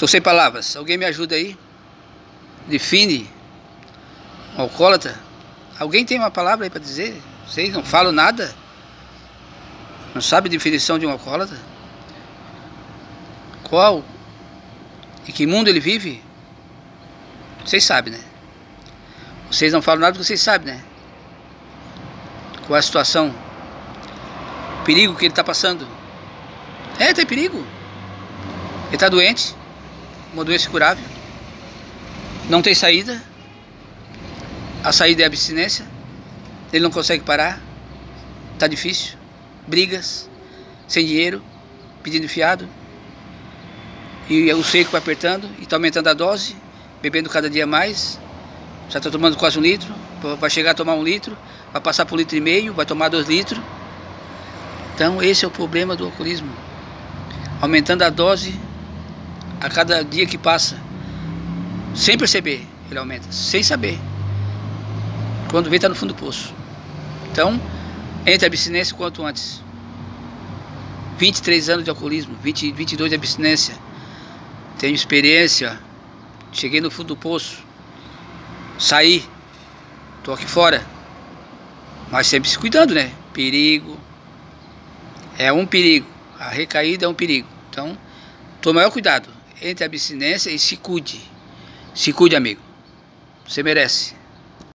Tô sem palavras. Alguém me ajuda aí? Define um alcoólatra? Alguém tem uma palavra aí para dizer? Vocês não falam nada? Não sabe a definição de um alcoólatra? Qual? Em que mundo ele vive? Vocês sabem, né? Vocês não falam nada porque vocês sabem, né? Qual é a situação? O perigo que ele está passando. Tem perigo. Ele está doente. Uma doença curável. Não tem saída. A saída é a abstinência. Ele não consegue parar. Está difícil. Brigas. Sem dinheiro. Pedindo fiado. E o seco vai apertando. E está aumentando a dose. Bebendo cada dia mais. Já está tomando quase 1 litro. Vai chegar a tomar 1 litro. Vai passar por 1,5 litro. Vai tomar 2 litros. Então esse é o problema do alcoolismo. Aumentando a dose a cada dia que passa. Sem perceber, ele aumenta. Sem saber. Quando vê, está no fundo do poço. Então, entre a abstinência quanto antes. 23 anos de alcoolismo. 22 de abstinência. Tenho experiência. Cheguei no fundo do poço. Saí. Tô aqui fora. Mas sempre se cuidando, né? Perigo. É um perigo. A recaída é um perigo. Então, tome maior cuidado entre a abstinência e se cuide. Se cuide, amigo. Você merece.